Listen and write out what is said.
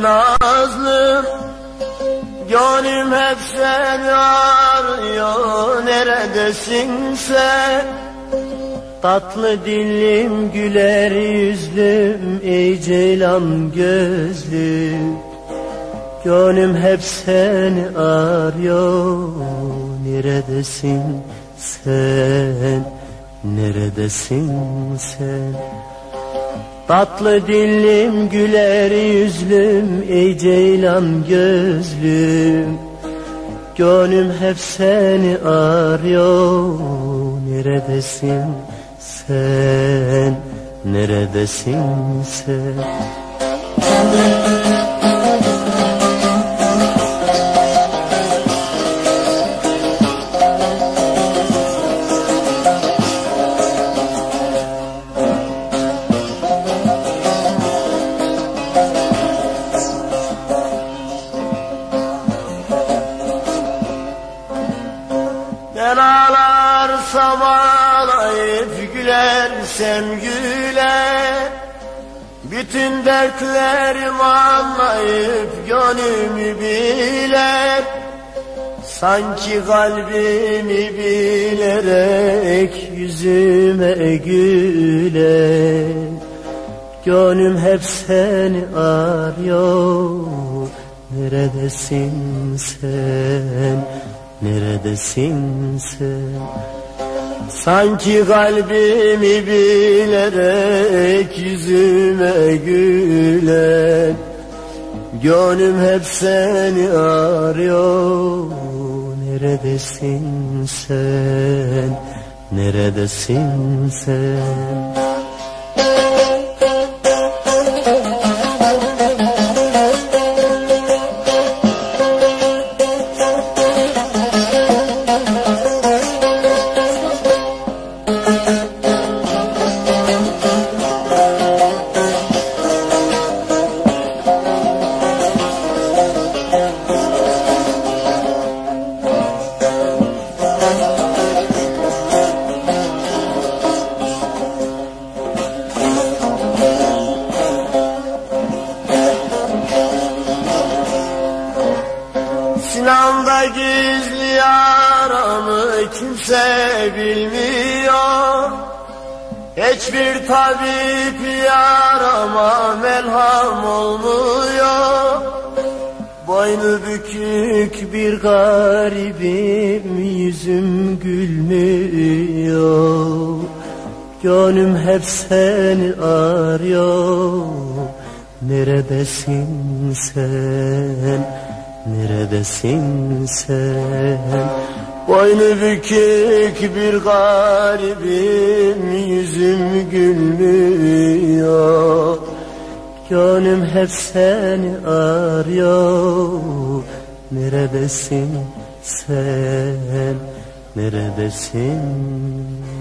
nazlım, gönlüm hep seni arıyor. Neredesin sen? Tatlı dillim, güler yüzlüm, ey ceylan gözlüm. Gönlüm hep seni arıyor. Neredesin sen? Neredesin sen? Tatlı dillim, güler yüzlüm, ey ceylan gözlüm. Gönlüm hep seni arıyor. Neredesin sen? Neredesin sen? Ben ağlarsam ağlayıp gülersem güler, bütün dertlerimi anlayıp gönlümü biler. Sanki kalbimi bilerek yüzüme güler. Gönlüm hep seni arıyor. Neredesin sen? Neredesin sen? Sanki kalbimi bilerek yüzüme güler. Gönlüm hep seni arıyor. Neredesin sen? Neredesin sen? Sinamda gizli yaramı kimse bilmiyor. Hiçbir tabip yarama merham olmuyor. Boynu bükük bir garibim, yüzüm gülmüyor. Gönlüm hep seni arıyor. Neredesin sen? Neredesin sen? Boynu bükük bir garibim, yüzüm gülmüyor. Gönlüm hep seni arıyor. Neredesin sen? Neredesin?